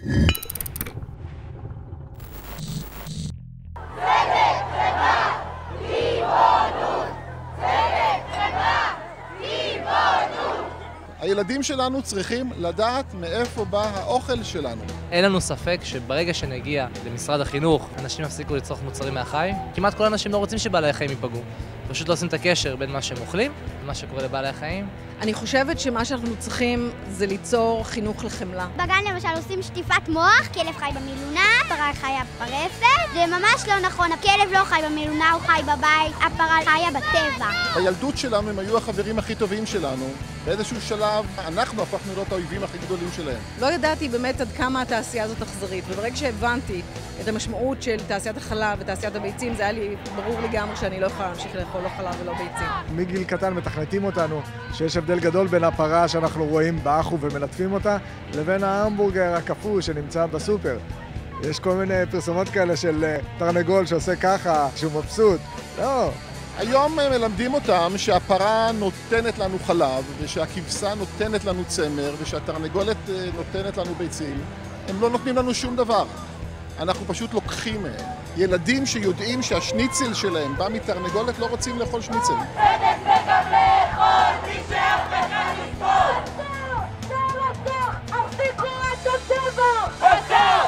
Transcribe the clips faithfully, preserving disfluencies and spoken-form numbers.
הילדים שלנו צריכים לדעת מאיפה בא האוכל שלנו. אין לנו ספק שברגע שנגיע למשרד החינוך, אנשים יפסיקו לצרוך מוצרים מהחי. כמעט כל האנשים לא רוצים שבעלי החיים ייפגעו. פשוט לא עושים את הקשר בין מה שהם אוכלים ומה שקורה לבעלי החיים. אני חושבת שמה שאנחנו צריכים זה ליצור חינוך לחמלה. בגן למשל עושים שטיפת מוח, כלב חי במילונה, פרה חיה בפרסת. זה ממש לא נכון, הכלב לא חי במילונה, הוא חי בבית, הפרה חיה בטבע. בילדות שלנו הם היו החברים הכי טובים שלנו. באיזשהו שלב אנחנו הפכנו להיות האויבים הכי גדולים שלהם. לא ידעתי באמת עד כמה התעשייה הזאת אכזרית, וברגע שהבנתי את המשמעות של תעשיית החלב ותעשיית הביצים, זה היה לי ברור לגמרי שאני לא יכולה להמשיך לאכול לא חלב ולא ביצים. מגיל קטן מתכנתים אותנו שיש הבדל גדול בין הפרה שאנחנו רואים באחו ומלטפים אותה, לבין ההמבורגר הקפוא שנמצא בסופר. יש כל מיני פרסומות כאלה של תרנגול שעושה ככה, שהוא מבסוט. לא. היום מלמדים אותם שהפרה נותנת לנו חלב, ושהכבשה נותנת לנו צמר, ושהתרנגולת נותנת לנו ביצים. הם לא נותנים לנו שום דבר. אנחנו פשוט לוקחים מהם. ילדים שיודעים שהשניצל שלהם בא מתרנגולת לא רוצים לאכול שניצל. צדק וגם לאכול, מי שאף אחד לסבול. זה רצח, הפסיקו את הטבע! עצר!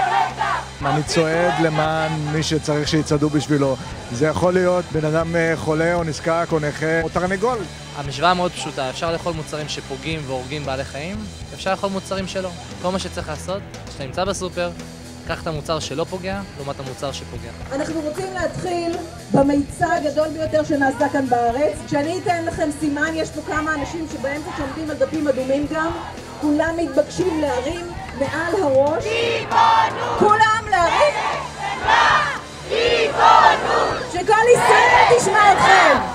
ורצח! אני צועד למען מי שצריך שיצעדו בשבילו. זה יכול להיות בן אדם חולה או נזקק או נכה או תרנגול. המשוואה מאוד פשוטה, אפשר לאכול מוצרים שפוגעים והורגים בעלי חיים, אפשר לאכול מוצרים שלא. כל מה שצריך לעשות, כשאתה נמצא בסופר, קח את המוצר שלא פוגע, לעומת המוצר שפוגע. אנחנו רוצים להתחיל במיצע הגדול ביותר שנעשה כאן בארץ. כשאני אתן לכם סימן, יש פה כמה אנשים שבאמצע שעומדים על דפים אדומים גם. כולם מתבקשים להרים מעל הראש. ריבונות! כולם להרים! ריבונות! שכל ישראל תשמע אתכם!